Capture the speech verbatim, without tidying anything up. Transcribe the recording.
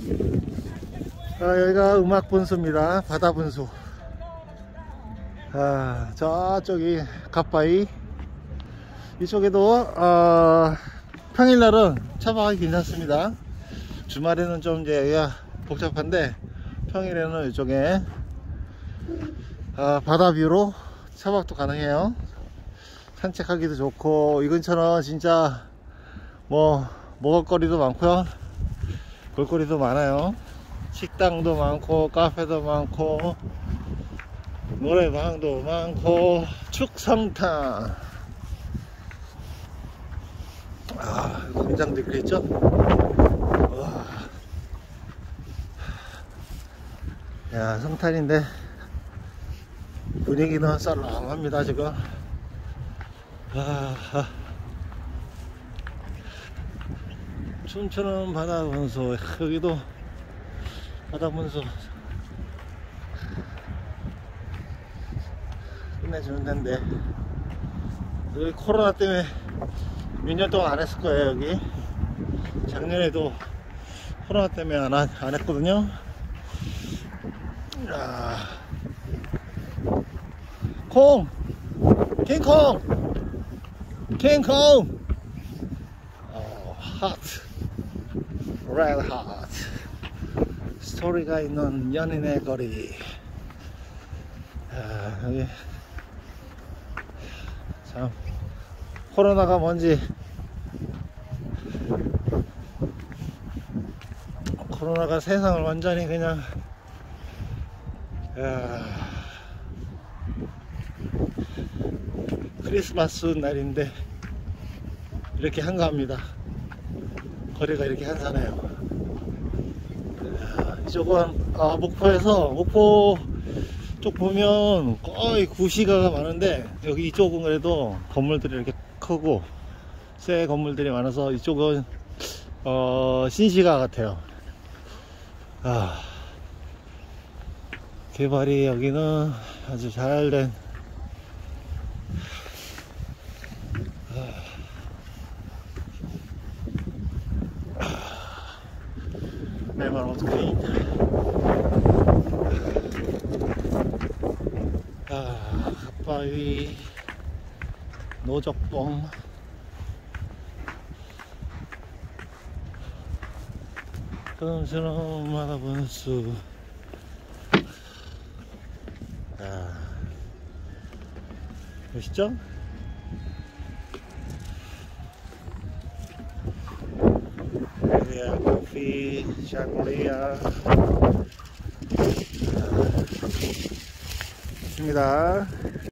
아, 여기가 음악 분수입니다. 바다 분수. 아, 저쪽이 갓바위. 이쪽에도 어, 평일날은 차박하기 괜찮습니다. 주말에는 좀 이제 여기가 복잡한데 평일에는 이쪽에 어, 바다 뷰로 차박도 가능해요. 산책하기도 좋고, 이 근처는 진짜 뭐 먹을거리도 많고요, 볼거리도 많아요. 식당도 많고 카페도 많고 노래방도 많고 축성탕. 아, 공장도 이렇게 있죠. 와. 야, 성탄인데 분위기는 썰렁합니다 지금. 아, 아. 춤추는 바다 분수. 여기도 바다 분수 끝내주는 데인데, 여기 코로나 때문에 몇 년 동안 안 했을 거예요. 여기 작년에도 코로나 때문에 안, 안 했거든요. 아. 콩! 킹콩! 킹콩! 어, 하트. 레드 하트. 스토리가 있는 연인의 거리. 아, 여기 참 코로나가 뭔지, 코로나가 세상을 완전히 그냥, 야, 크리스마스 날인데 이렇게 한가합니다. 거리가 이렇게 한산해요. 이쪽은 아, 목포에서, 목포 쪽 보면 거의 구시가가 많은데, 여기 이쪽은 그래도 건물들이 이렇게 크고 새 건물들이 많아서 이쪽은 어, 신시가 같아요. 아, 개발이 여기는 아주 잘된. 에메랄드 그린. 아, 갓바위, 노적봉. 끔찍한 바다 분수. 아, 멋있죠? 샹그리아 커피, 샹그리아. 있습니다.